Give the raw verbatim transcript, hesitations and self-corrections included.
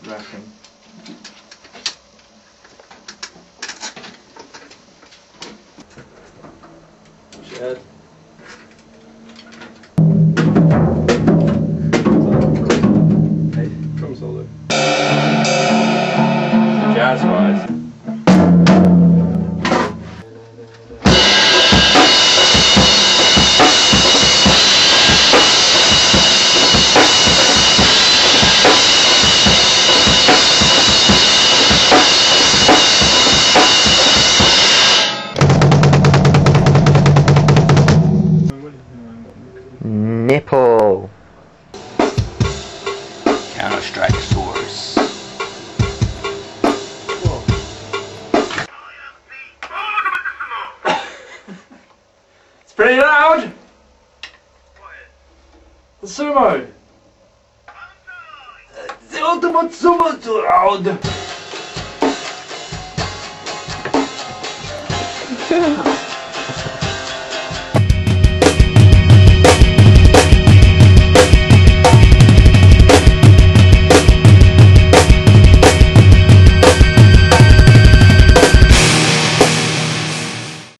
reckon. Shed. Hey, drum solo. Jazz wise. Nipple. Counter-Strike source. It's pretty loud! The sumo! The ultimate sumo too loud!